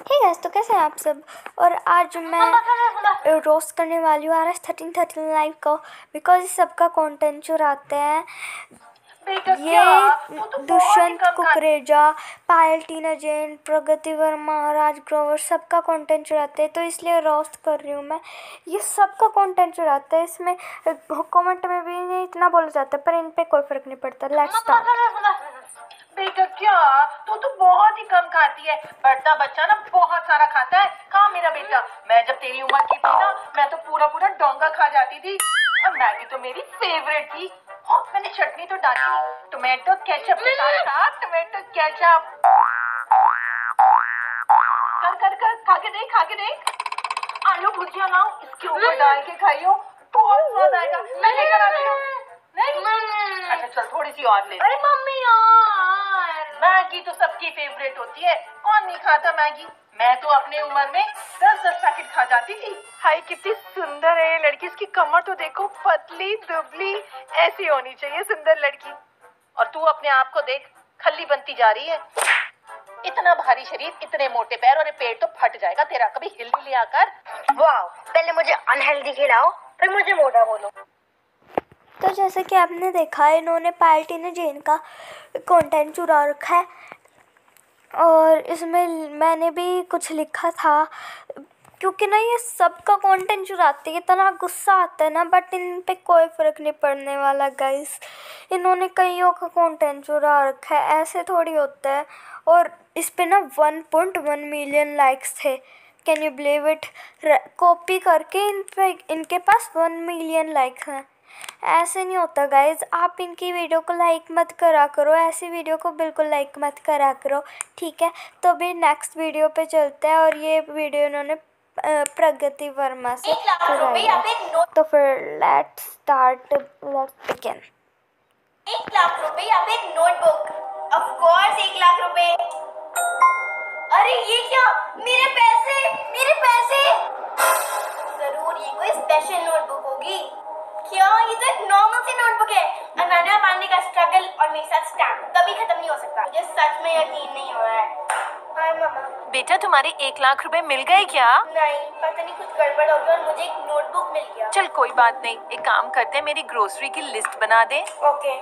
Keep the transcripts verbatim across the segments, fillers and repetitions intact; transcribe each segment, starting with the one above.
Hey guys, तो कैसे हैं आप सब। और आज मैं रोस्ट करने वाली हूँ R S thirteen thirteen live को, बिकॉज सबका कंटेंट चुराते हैं ये दुष्यंत कुकरेजा, पायल, टीना जैन, प्रगति वर्मा, राज ग्रोवर सबका कंटेंट चुराते हैं, तो इसलिए रोस्ट कर रही हूँ मैं। ये सबका कंटेंट चुराते हैं, इसमें कमेंट में भी नहीं इतना बोला जाता पर इन पे कोई फर्क नहीं पड़ता। Let's start. बेटा क्या तू तो बहुत ही कम खाती है, बड़ा बच्चा ना बहुत सारा खाता है। कहाँ मेरा बेटा, मैं जब तेरी उम्र की थी ना, मैं तो पूरा पूरा डोंगा खा जाती थी। और मैगी तो मेरी फेवरेट थी। हाँ, मैंने चटनी तो डाली नहीं, टोमेटो केचप के साथ साथ टोमेटो केचप। कर कर कर खा के देख, खा के देख। आलू भुजिया लाओ, इसके ऊपर डाल के खाइयो, बहुत स्वाद आएगा। मैं लेकर आती हूँ। नहीं, अच्छा चल थोड़ी सी और ले। अरे मम्मी यार, मैगी तो सबकी फेवरेट होती है, कौन नहीं खाता मैगी। मैं तो अपने उम्र में दस दस पैकेट खा जाती थी। हाय कितनी सुंदर है ये लड़की, इसकी कमर तो देखो, पतली दुबली, ऐसी होनी चाहिए सुंदर लड़की। और तू अपने आप को देख, खल्ली बनती जा रही है। इतना भारी शरीर, इतने मोटे पैर, और ये पेट तो फट जाएगा तेरा। कभी हिल भी लिया कर। वाओ, पहले मुझे अनहेल्दी खिलाओ फिर मुझे मोटा बोलो। तो जैसे कि आपने देखा, इन्होंने पायल, टीना जैन का कंटेंट चुरा रखा है, और इसमें मैंने भी कुछ लिखा था, क्योंकि ना ये सबका कंटेंट चुराते हैं। इतना गुस्सा आता है ना, बट इन पे कोई फ़र्क नहीं पड़ने वाला गाइस। इन्होंने कईयों का कंटेंट चुरा रखा है, ऐसे थोड़ी होता है। और इस पे ना one point one million likes थे, can you believe it. Copy करके इन पे इनके पास वन मिलियन लाइक्स हैं। ऐसे नहीं होता गाइज, आप इनकी वीडियो को लाइक मत करा करो, ऐसी वीडियो को बिल्कुल लाइक मत करा करो, ठीक है। तो अभी नेक्स्ट वीडियो पे चलते हैं, और ये वीडियो इन्होंने प्रगति वर्मा से चुराई है। तो फिर लेट्स स्टार्ट, लेट्स बिगिन। एक लाख रुपए या फिर एक नोटबुक, ऑफ कोर्स एक लाख रुपए। अरे ये क्या, मेरे पैसे, मेरे पैसे। जरूर ये कोई स्पेशल नोटबुक होगी। क्या, ये तो एक नॉर्मल सी नोटबुक है। अनन्या पांडे का स्ट्रगल और मेरे साथ स्टैम्प कभी खत्म नहीं हो सकता। मुझे सच में यकीन नहीं हो रहा है। हाय मामा। बेटा तुम्हारे एक लाख रुपए मिल गए क्या? नहीं, पता नहीं कुछ गड़बड़ हो गया और मुझे एक नोटबुक मिल गया। चल कोई बात नहीं, एक काम करते हैं, मेरी ग्रोसरी की लिस्ट बना दे। ओके।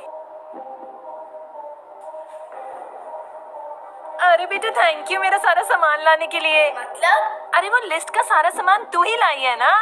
अरे बेटा थैंक यू मेरा सारा सामान लाने के लिए। मतलब? अरे वो लिस्ट का सारा सामान तू ही लाई है ना?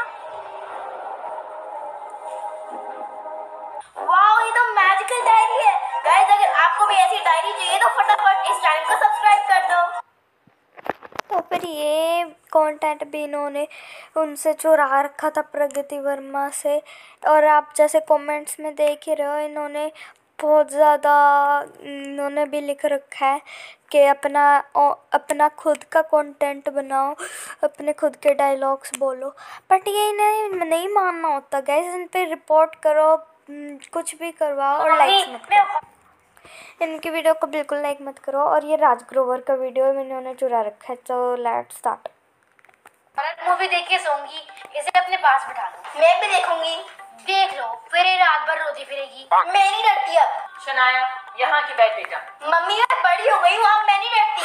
वाओ, ये तो मैजिकल डायरी है। गाइस, अगर आपको भी ऐसी डायरी चाहिए तो फटाफट इस चैनल को सब्सक्राइब कर दो। तो फिर ये कंटेंट भी इन्होंने उनसे चुरा रखा था, प्रगति वर्मा से। और आप जैसे कमेंट्स में देख ही रहे हो, इन्होंने बहुत ज़्यादा इन्होंने भी लिख रखा है कि अपना अपना खुद का कंटेंट बनाओ, अपने खुद के डायलॉग्स बोलो। बट ये इन्हें नहीं मानना होता गाइस, इन पे रिपोर्ट करो, कुछ भी करवाओ, और लाइक्स मत करो। इनकी वीडियो को बिल्कुल लाइक मत करो। और ये राज ग्रोवर का वीडियो इन्होंने चुरा रखा है। तो लेट्स स्टार्ट। मूवी देख के सोऊंगी, इसे अपने पास बिठा लो। मैं भी देखूंगी। देख लो, फिर ये रात भर रोती फिरेगी। मैं नहीं डरती अब। शनाया यहाँ की बैठ बेटा। मम्मी मैं बड़ी हो गई हूँ, अब मैं नहीं डरती।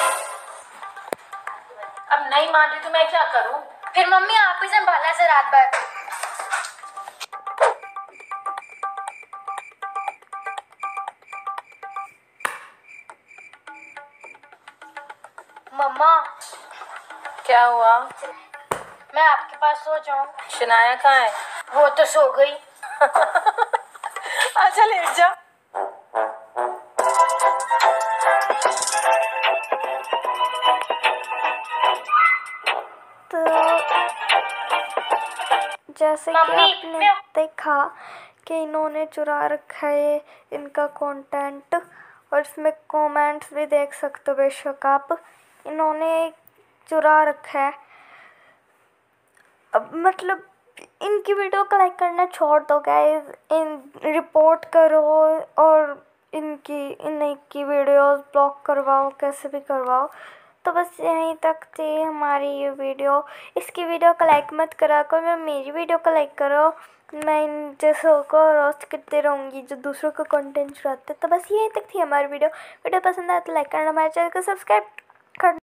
अब नहीं मान रही तो मैं क्या करूँ? फिर मम्मी आप ही संभालना से रात भर। मम्मा क्या हुआ? मैं आपके पास सो जाऊं? शनाया कहाँ है? वो तो सो गई। अच्छा लेट जा। तो जैसे कि आपने देखा कि इन्होंने चुरा रखा है इनका कंटेंट, और इसमें कमेंट्स भी देख सकते हो बेशक आप। इन्होंने चुरा रखा है। अब मतलब इनकी वीडियो को लाइक करना छोड़ दो गाइस, इन रिपोर्ट करो और इनकी इनकी वीडियोस ब्लॉक करवाओ, कैसे भी करवाओ। तो बस यहीं तक थी हमारी ये वीडियो। इसकी वीडियो को लाइक मत करा करो, मेरी वीडियो को लाइक करो। मैं इन जैसों को रोस्ट करते रहूँगी जो दूसरों का कंटेंट चुराते। तो बस यहीं तक थी हमारी वीडियो। वीडियो पसंद आए तो लाइक करना, हमारे चैनल को सब्सक्राइब करना।